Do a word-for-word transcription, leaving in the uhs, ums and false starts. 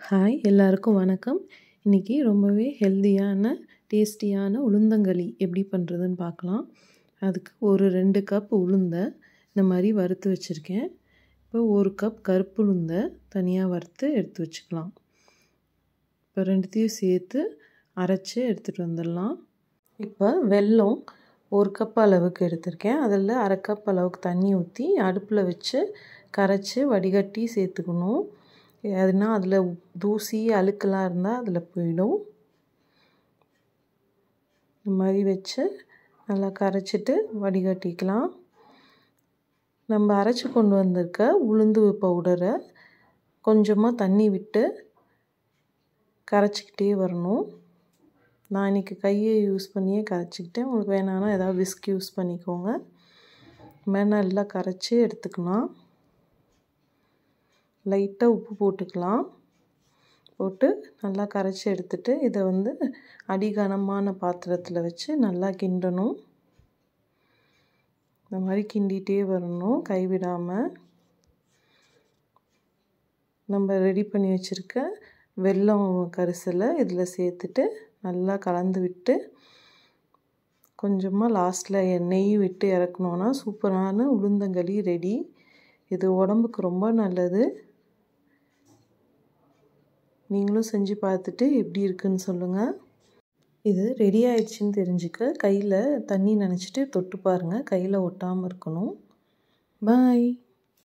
Hi எல்லாருக்கும் வணக்கம். இன்றைக்கி ரொம்பவே ஹெல்தியான டேஸ்டியான உளுந்தங்களி எப்படி பண்ணுறதுன்னு பார்க்கலாம். அதுக்கு ஒரு ரெண்டு கப் உளுந்தை இந்த மாதிரி வறுத்து வச்சுருக்கேன். இப்போ ஒரு கப் கருப்பு உளுந்தை தனியாக வறுத்து எடுத்து வச்சுக்கலாம். இப்போ ரெண்டுத்தையும் சேர்த்து அரைச்சி எடுத்துகிட்டு வந்துடலாம். இப்போ வெல்லம் ஒரு கப் அளவுக்கு எடுத்திருக்கேன். அதில் அரை கப் அளவுக்கு தண்ணி ஊற்றி அடுப்பில் வச்சு கரைச்சி வடிகட்டி சேர்த்துக்கணும். அதுனா அதில் தூசி அழுக்கெல்லாம் இருந்தால் அதில் போயிடும். இந்த மாதிரி வச்சு நல்லா கரைச்சிட்டு வடிகட்டிக்கலாம். நம்ம அரைச்சி கொண்டு வந்திருக்க உளுந்து பவுடரை கொஞ்சமாக தண்ணி விட்டு கரைச்சிக்கிட்டே வரணும். நான் இன்றைக்கி கையை யூஸ் பண்ணியே கரைச்சிக்கிட்டேன். உங்களுக்கு வேணான்னா ஏதாவது விஸ்க் யூஸ் பண்ணிக்கோங்க. இந்த மாதிரி நல்லா கரைச்சி எடுத்துக்கலாம். லைட்டாக உப்பு போட்டுக்கலாம். போட்டு நல்லா கரைச்சி எடுத்துட்டு இதை வந்து அடிகனமான பாத்திரத்தில் வச்சு நல்லா கிண்டணும். இந்த மாதிரி கிண்டிகிட்டே வரணும் கைவிடாமல். நம்ம ரெடி பண்ணி வச்சுருக்க வெல்லம் கரைசலை இதில் சேர்த்துட்டு நல்லா கலந்து விட்டு கொஞ்சமாக லாஸ்ட்டில் நெய் விட்டு இறக்கணுன்னா சூப்பரான உளுந்தங்களி ரெடி. இது உடம்புக்கு ரொம்ப நல்லது. நீங்களும் செஞ்சு பார்த்துட்டு எப்படி இருக்குன்னு சொல்லுங்கள். இது ரெடி ஆயிடுச்சுன்னு தெரிஞ்சுக்க கையில் தண்ணி நனைச்சிட்டு தொட்டு பாருங்கள். கையில் ஒட்டாமல் இருக்கணும். பாய்.